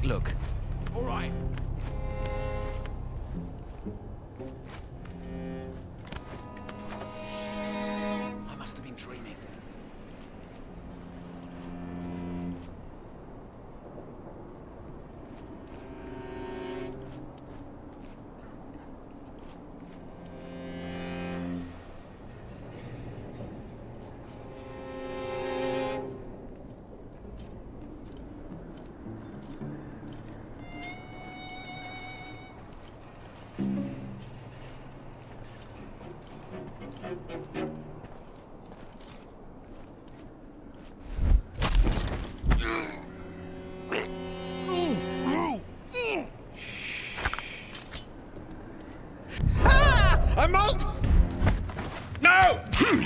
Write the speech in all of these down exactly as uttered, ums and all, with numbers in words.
look. All right. I must have been dreaming. I'm out! No!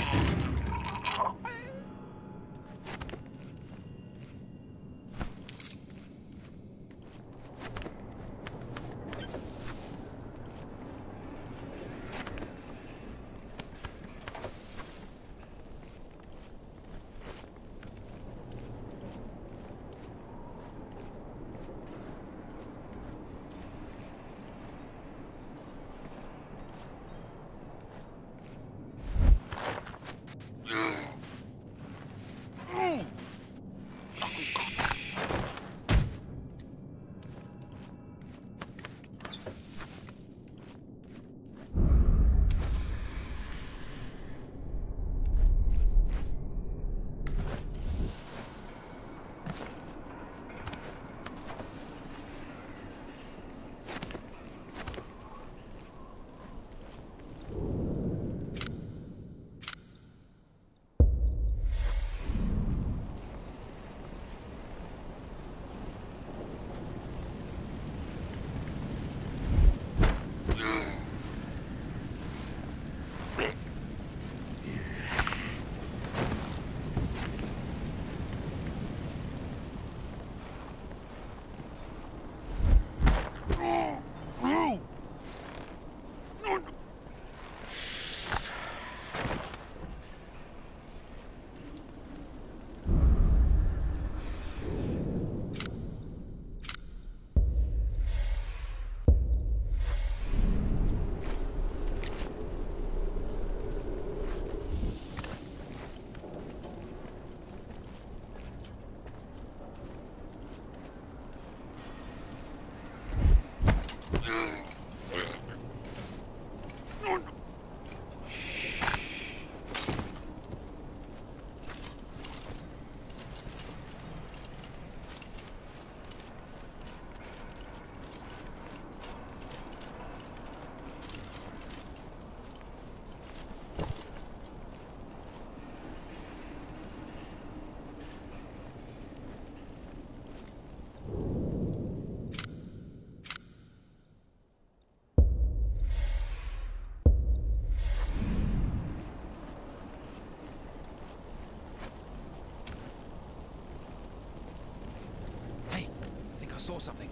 Saw something.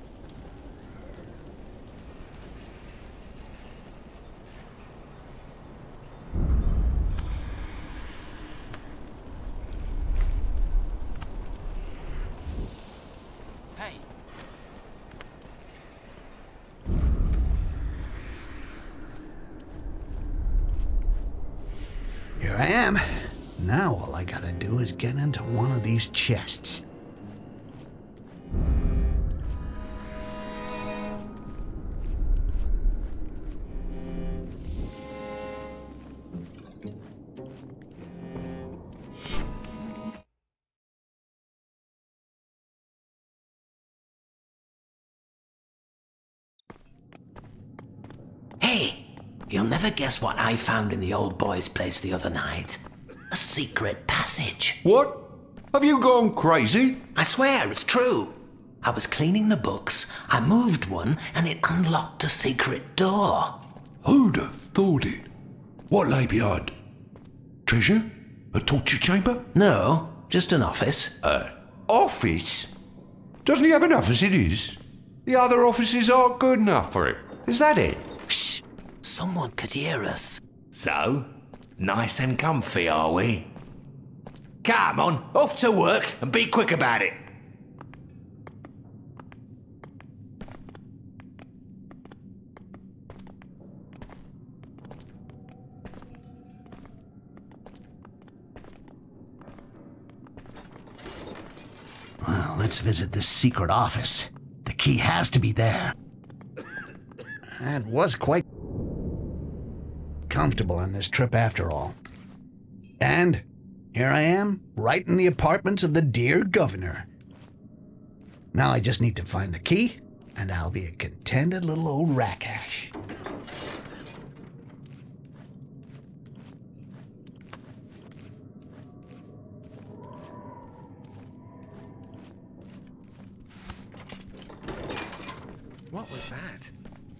Hey. Here I am. Now all I gotta do is get into one of these chests. Hey, you'll never guess what I found in the old boy's place the other night. A secret passage. What? Have you gone crazy? I swear, it's true. I was cleaning the books, I moved one, and it unlocked a secret door. Who'd have thought it? What lay behind? Treasure? A torture chamber? No, just an office. An office? Doesn't he have enough as it is? The other offices aren't good enough for him. Is that it? Shh! Someone could hear us. So, nice and comfy, are we? Come on, off to work and be quick about it. Let's visit this secret office. The key has to be there. That was quite comfortable on this trip after all. And here I am, right in the apartments of the dear governor. Now I just need to find the key, and I'll be a contented little old rackash. What was that?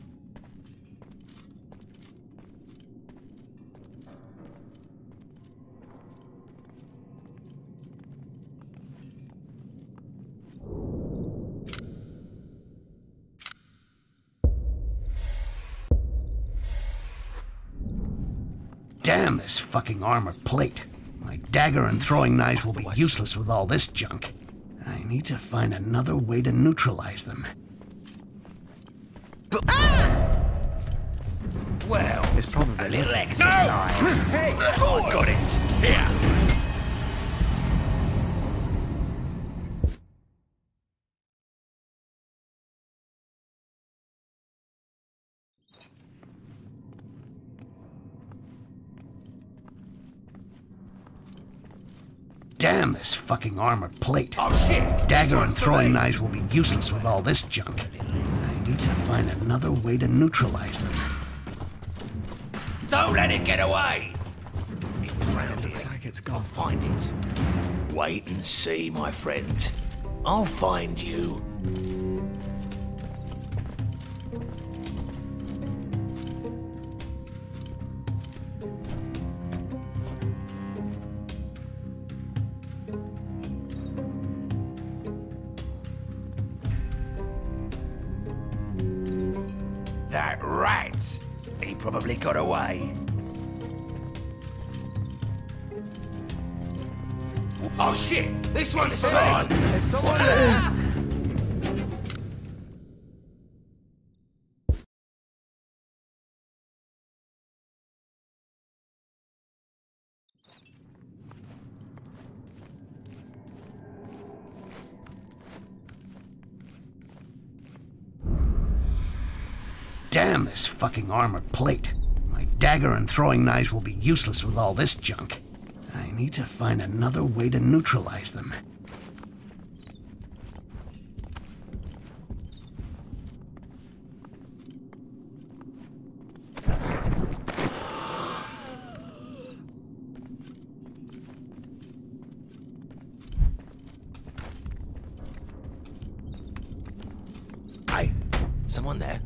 Damn this fucking armor plate. My dagger and throwing knives will be useless with all this junk. I need to find another way to neutralize them. Well, it's probably a little exercise. Hey! Oh, I got it. Here. Damn this fucking armor plate. Oh, shit. Dagger and throwing knives will be useless with all this junk. I need to find another way to neutralize them. Don't let it get away. It was round here. Looks like it's gone. I'll find it. Wait and see, my friend. I'll find you. That rat! He probably got away. Oh shit! This one's on! There's someone there! Damn this fucking armor plate. My dagger and throwing knives will be useless with all this junk. I need to find another way to neutralize them. Hey, someone there?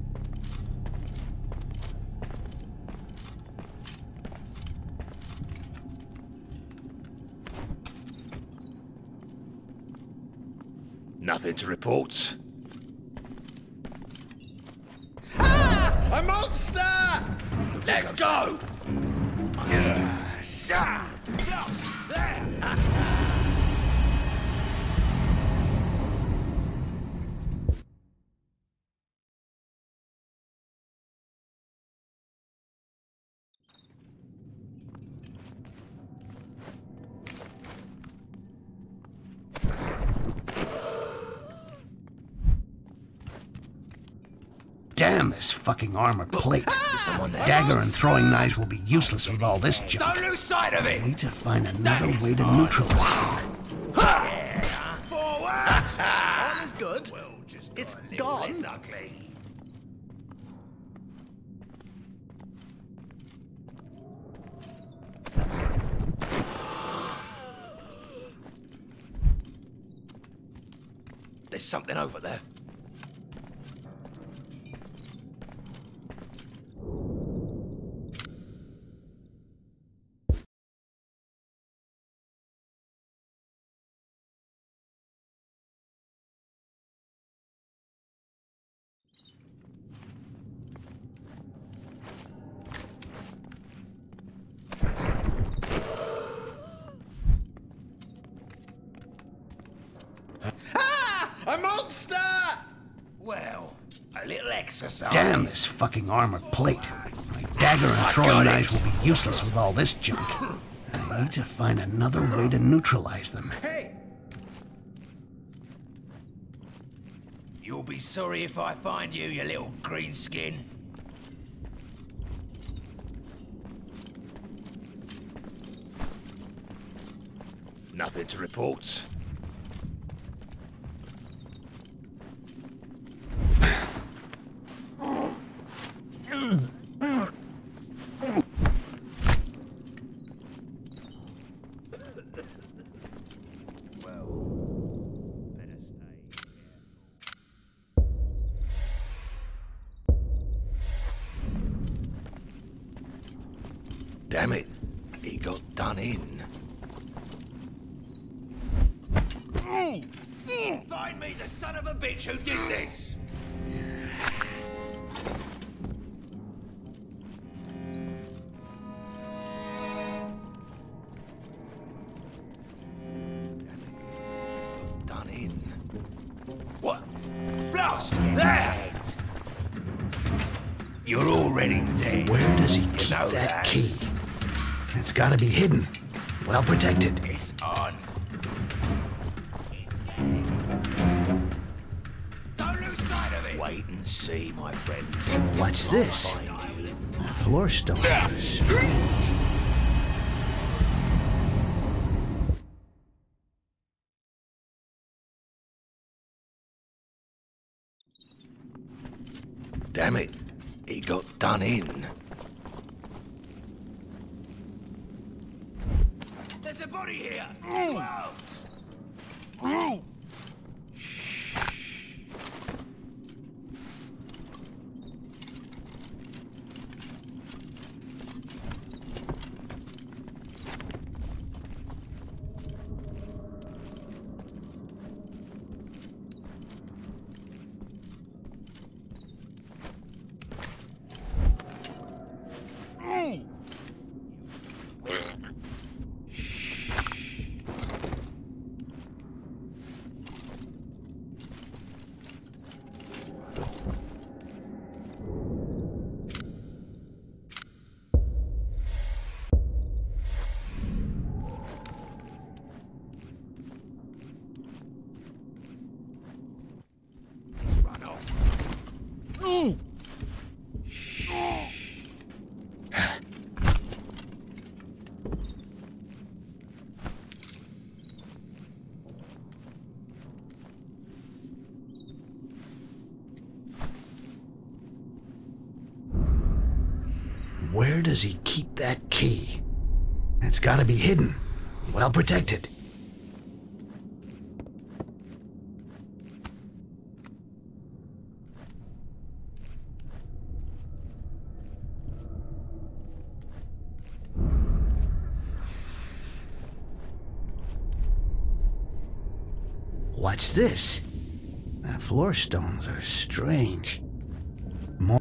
Nothing to report. Ah! A monster! Let's go! Damn this fucking armor plate. Someone there? Dagger and throwing knives will be useless with all this junk. Don't lose sight of I it! need to find another way to neutralize them. Forward! All is good. It's gone. There's something over there. A monster! Well, a little exercise. Damn this fucking armor plate. My dagger and throwing knives will be useless with all this junk. I need to find another way to neutralize them. Hey! You'll be sorry if I find you, you little greenskin. Nothing to report. Damn it, he got done in. Find me the son of a bitch who did this! Done in. What? Blast! There! You're already dead. Where does he keep know that, that. key? It's gotta be hidden. Well protected. It's on. Don't lose sight of it. Wait and see, my friend. What's this? Find you. A floor stone. Damn it, he got done in. There's a body here. Two out. He's run off. Where does he keep that key? It's gotta be hidden. Well protected. What's this? The floor stones are strange. More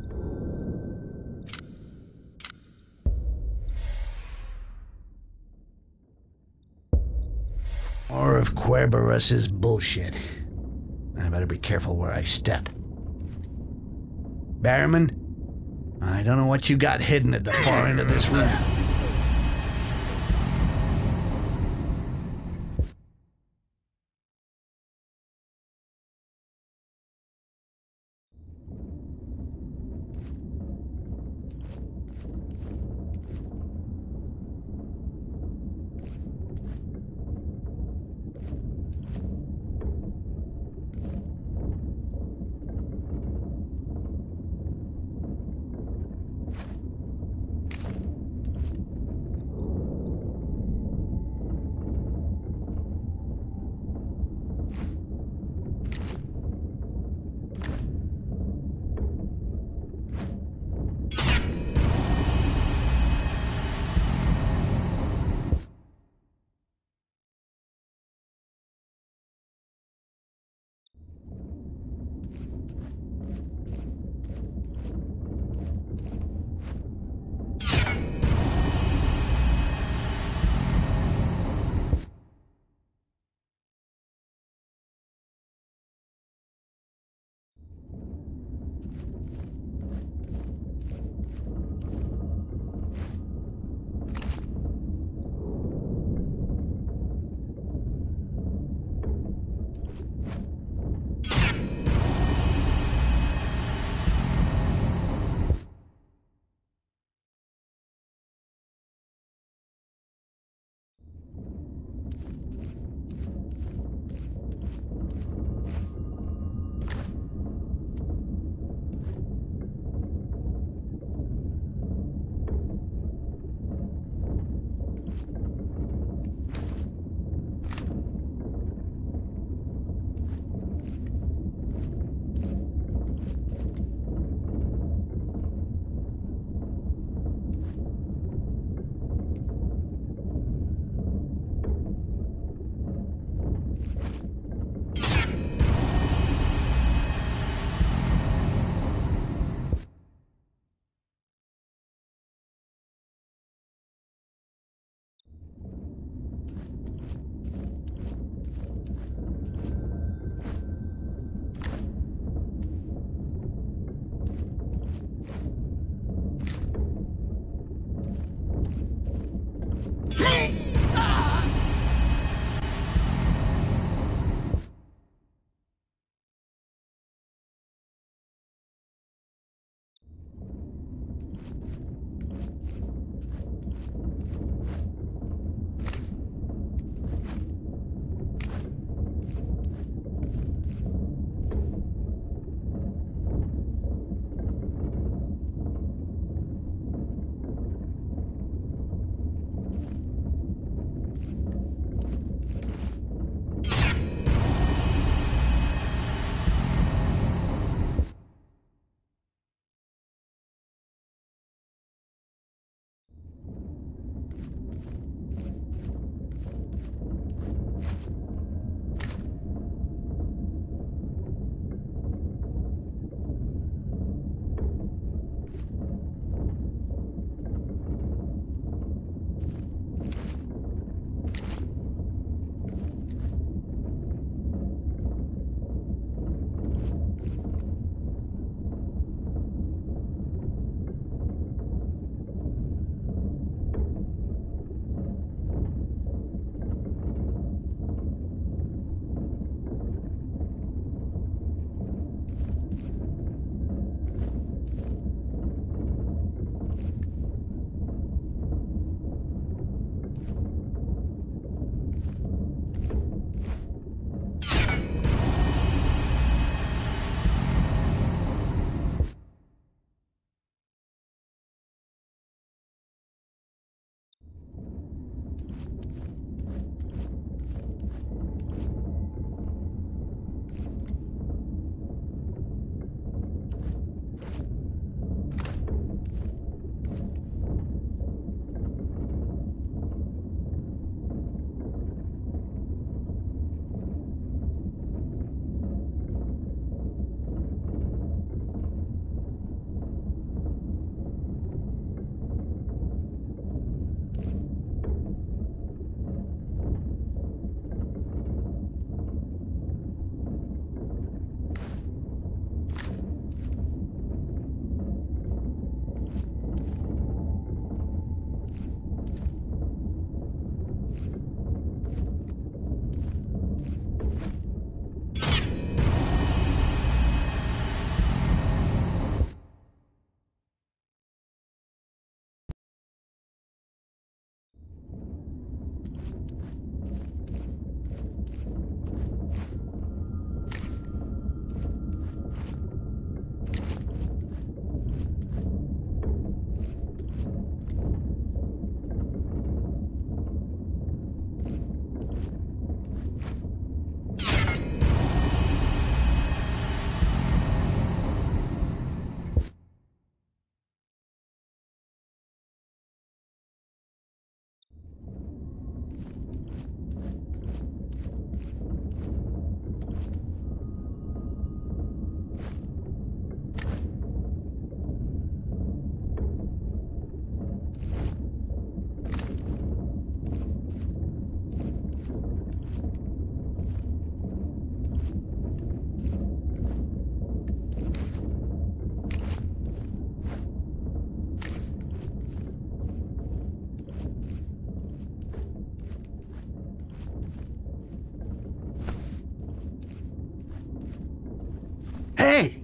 More of Querberus's bullshit. I better be careful where I step. Barrowman, I don't know what you got hidden at the far end of this room.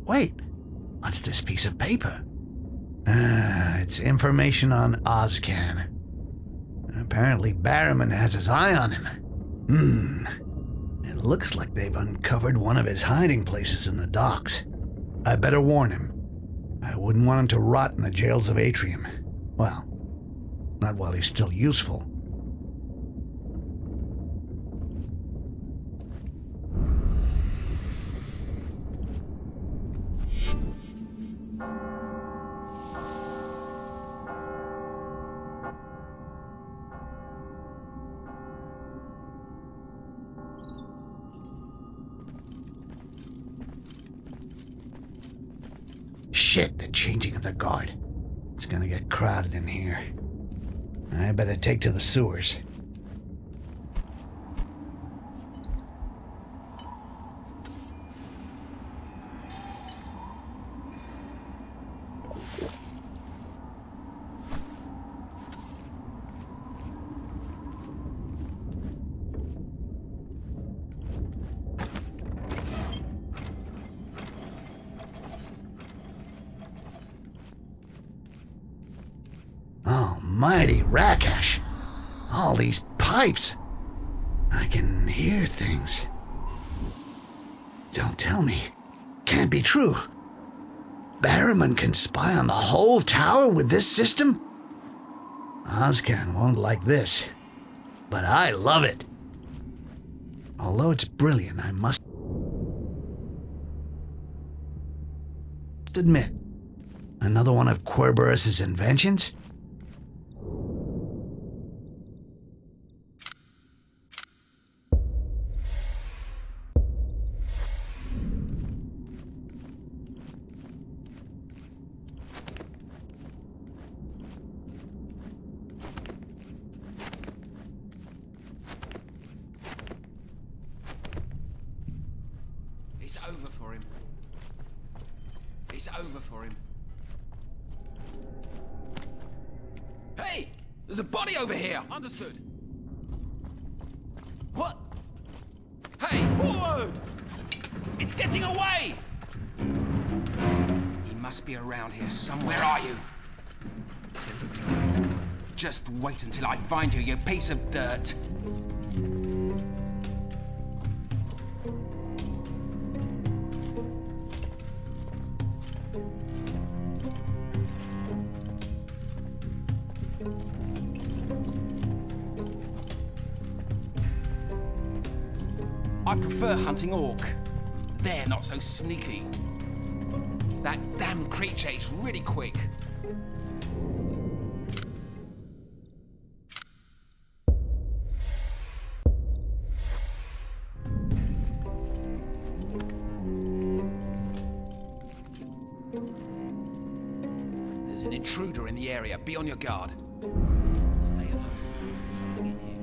Wait, what's this piece of paper? Ah, it's information on Ozcan. Apparently Barrowman has his eye on him. Hmm. It looks like they've uncovered one of his hiding places in the docks. I better warn him. I wouldn't want him to rot in the jails of Atrium. Well, not while he's still useful. Shit, the changing of the guard. It's gonna get crowded in here. I better take to the sewers. Almighty Rakash! All these pipes! I can hear things. Don't tell me. Can't be true. Barrowman can spy on the whole tower with this system? Ozcan won't like this, but I love it. Although it's brilliant, I must admit, another one of Querberus's inventions? It's over for him. It's over for him. Hey! There's a body over here! Understood. What? Hey, forward! It's getting away! He must be around here somewhere. Where are you? It looks like it's gone. Just wait until I find you, you piece of dirt. I prefer hunting orc. They're not so sneaky. That damn creature is really quick. There's an intruder in the area. Be on your guard. Stay alone. There's something in here.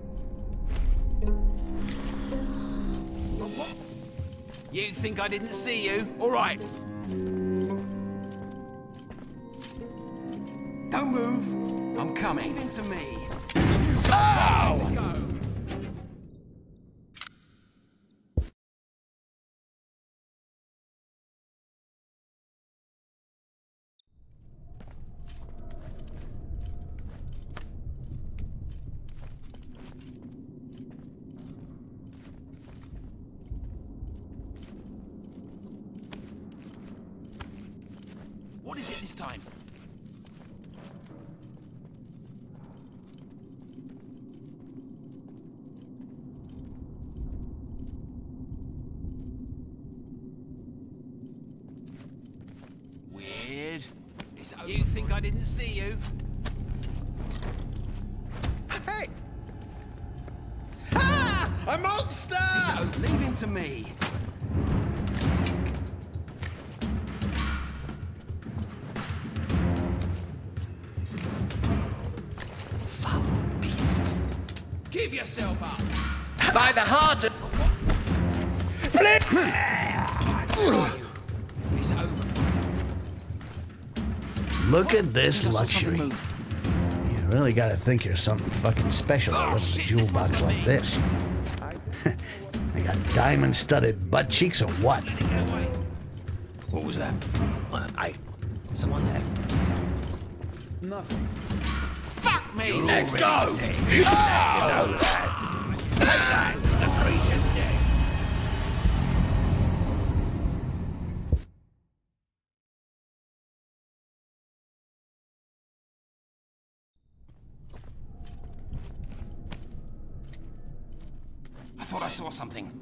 You think I didn't see you? All right. Don't move. I'm coming. Leave him to me. Oh! Go. What is it this time? Weird. You think I didn't see you? Hey! Ah! A monster! He's leave him to me. Give yourself up! By the heart of... It's over. Look at this luxury. You really gotta think you're something fucking special to live with a jewel box like this. They got diamond-studded butt cheeks or what? What was that? Uh, hey, someone there? Nothing. Fuck me! Let's go! Ah! You know that. Take that! The creature's dead. I thought I saw something.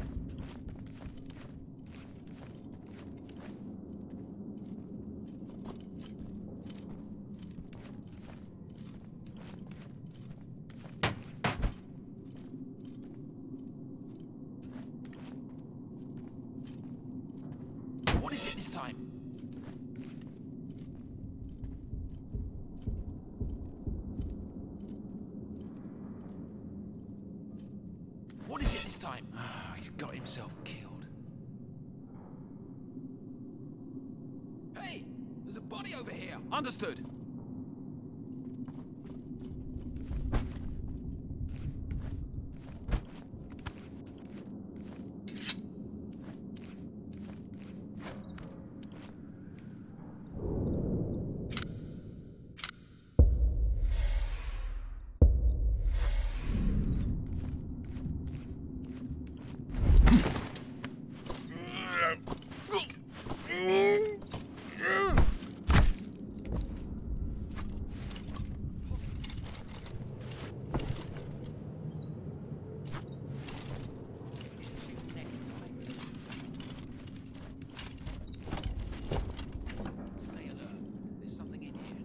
What is it this time? What is it this time? Oh, he's got himself killed. Hey, there's a body over here. Understood. Stay alert. There's something in here.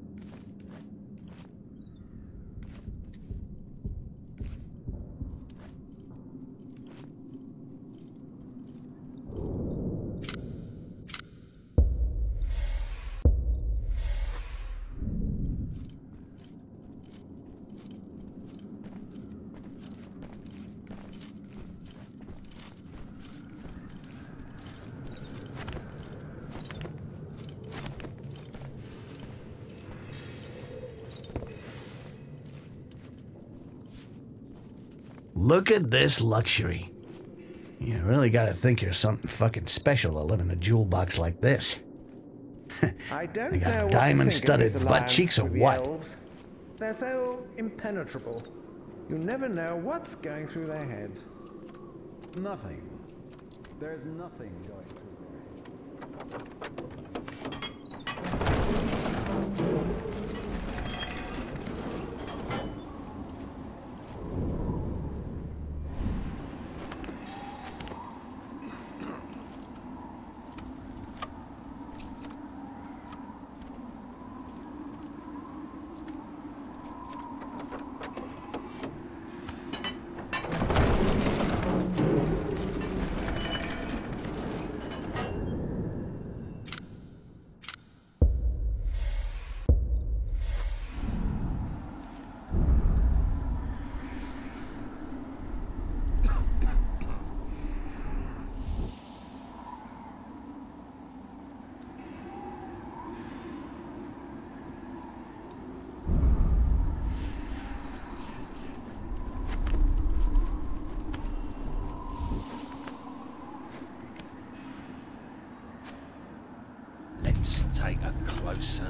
Look at this luxury. You really gotta think you're something fucking special to live in a jewel box like this. I don't They got know what diamond-studded to think of this butt alliance cheeks or with the what? elves. They're so impenetrable. You never know what's going through their heads. Nothing. There's nothing going through their heads. Let's take a closer.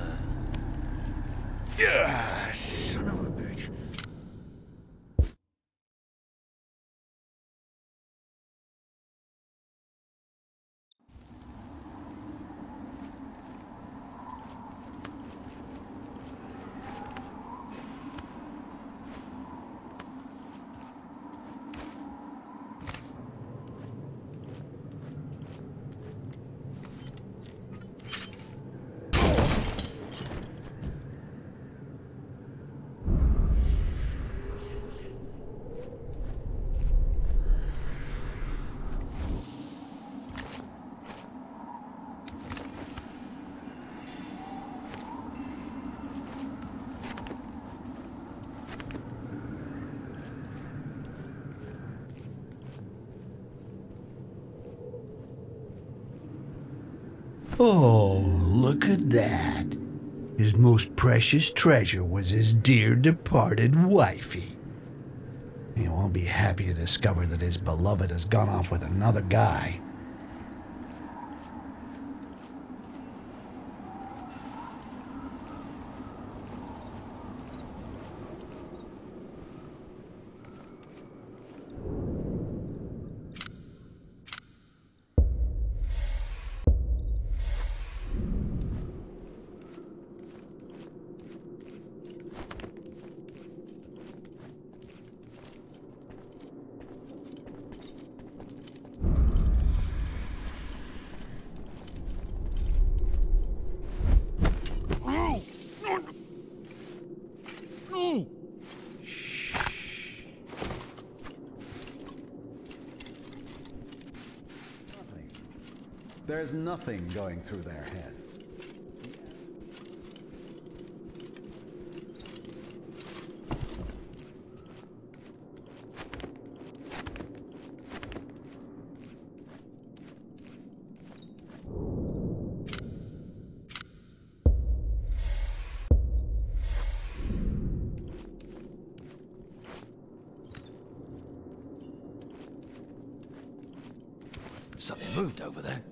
Yeah, son of a bitch. Oh, look at that. His most precious treasure was his dear departed wifey. He won't be happy to discover that his beloved has gone off with another guy. There's nothing going through their heads. Something moved over there.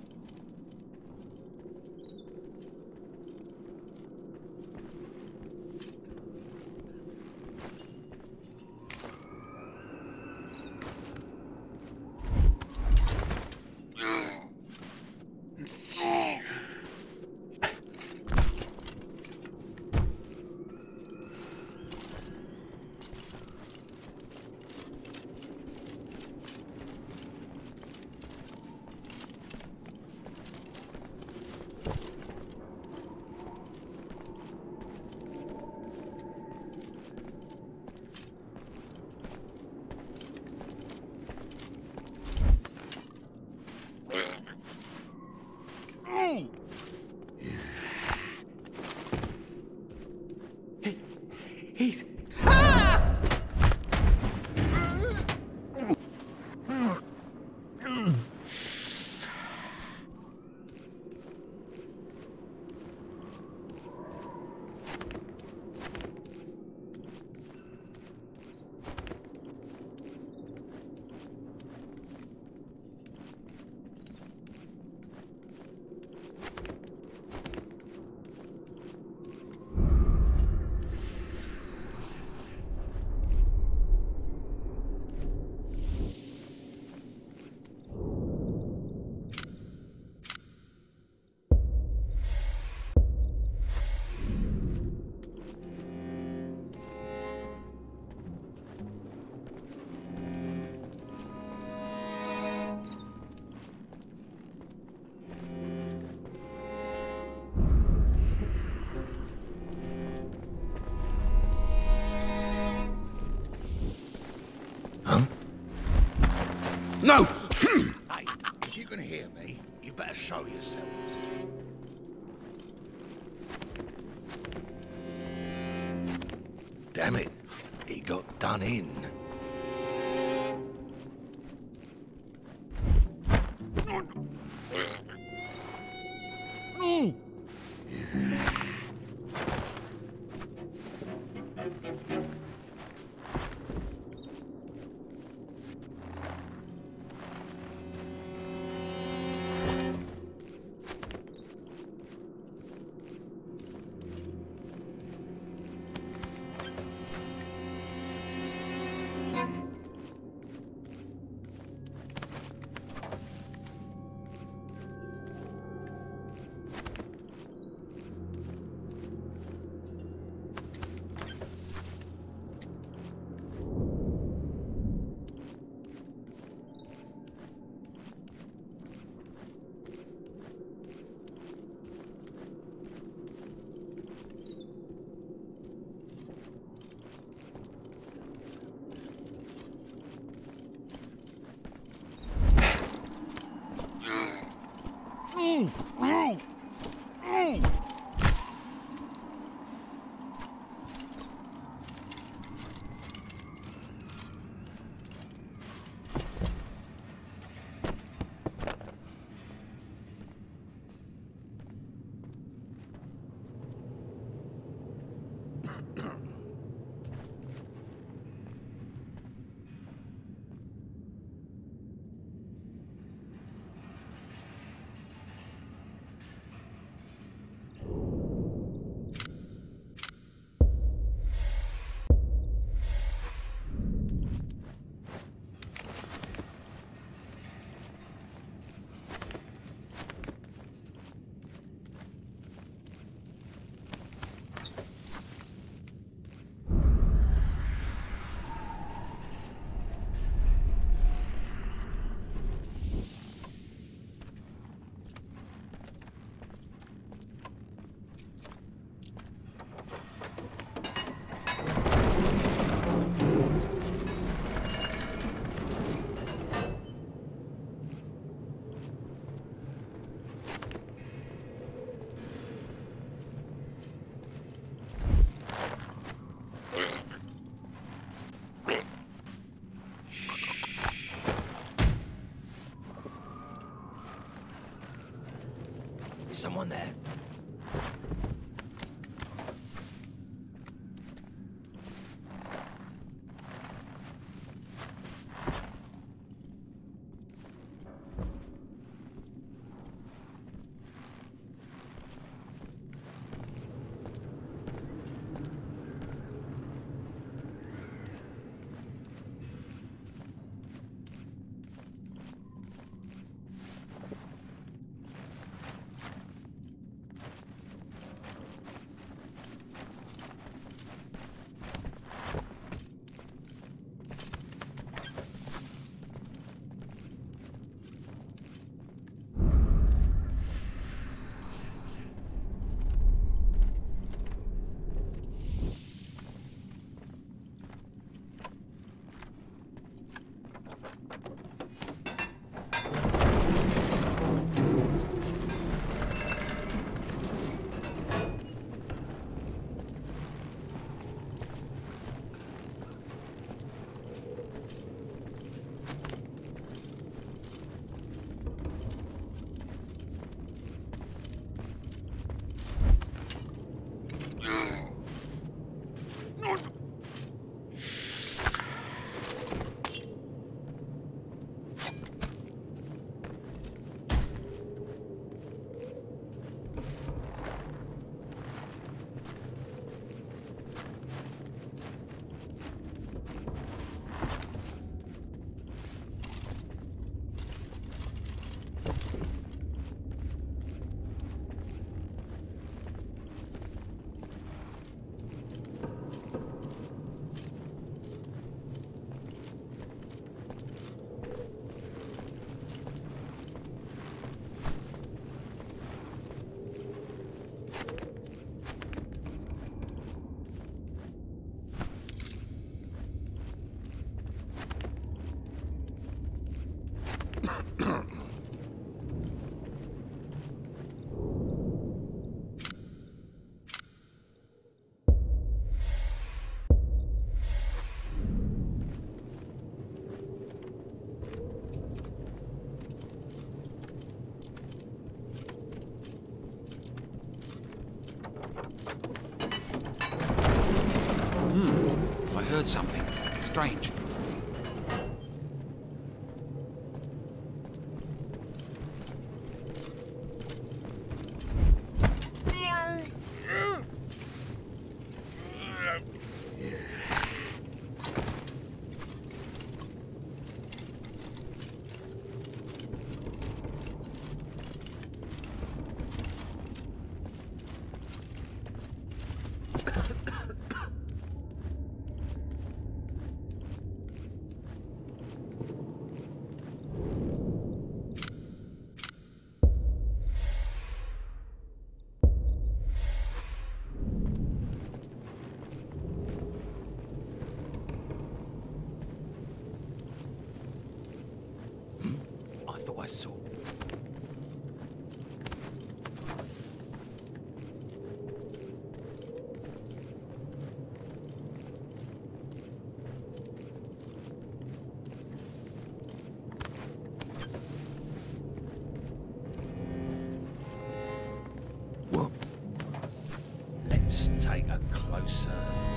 He's... Ah! No! Hey, if you can hear me, you better show yourself. Damn it, he got done in. someone there? I heard something strange. I saw. Well, let's take a closer.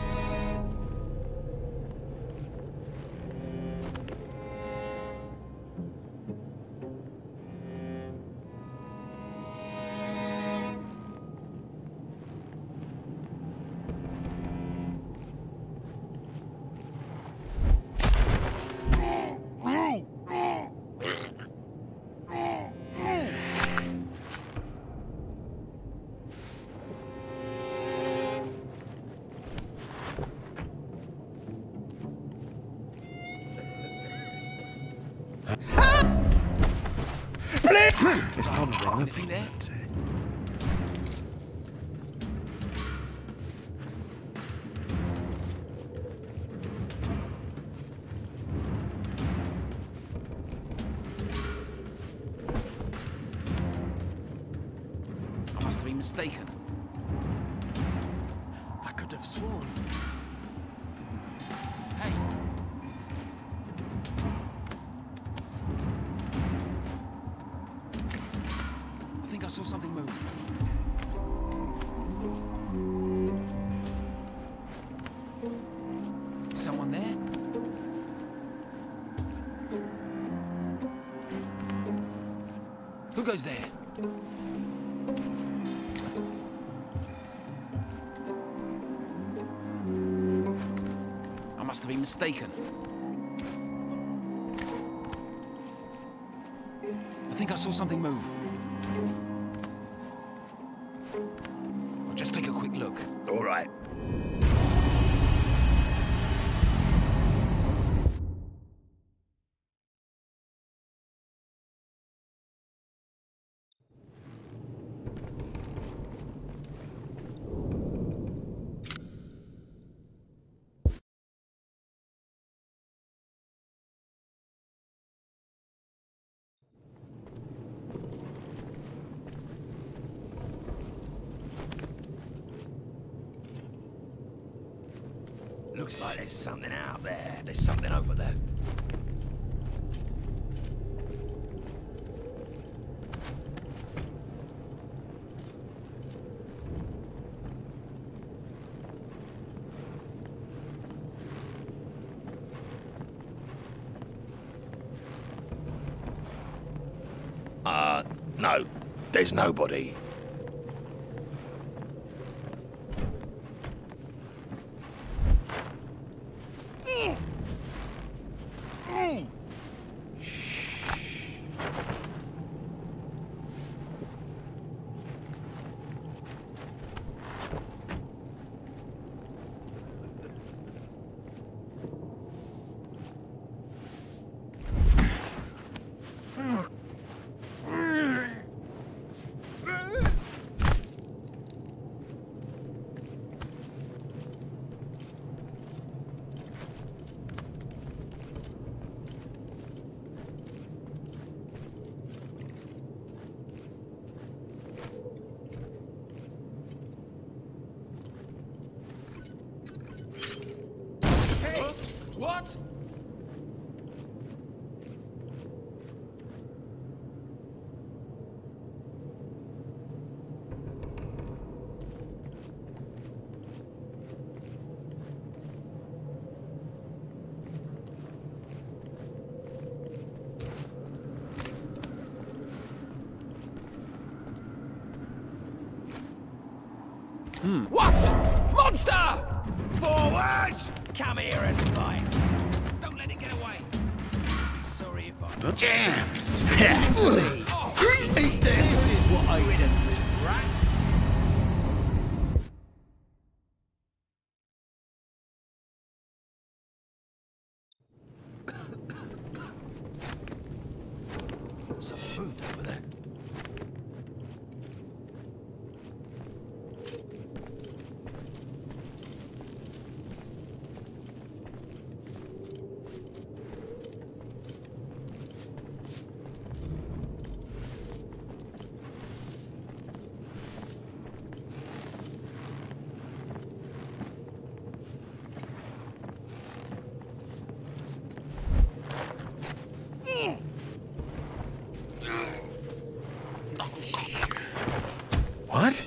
It's probably Anything there? I must have been mistaken. I could have sworn. Hey. I think I saw something move. Someone there? Who goes there? I must have been mistaken. I think I saw something move. I'll just take a quick look. All right. Looks like there's something out there. There's something over there. Uh, no. There's nobody. What? Hmm. What? Monster! Forward! Come here and fight. Don't let it get away. I'm sorry if I... Jam! Actually, Oh. eat this! This is what I did. Rats. Someone moved over there. What?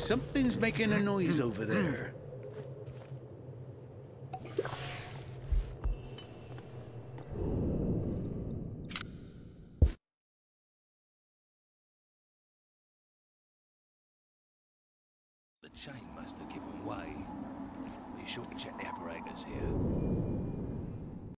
Something's making a noise over there. The chain must have given way. Be sure to check the apparatus here.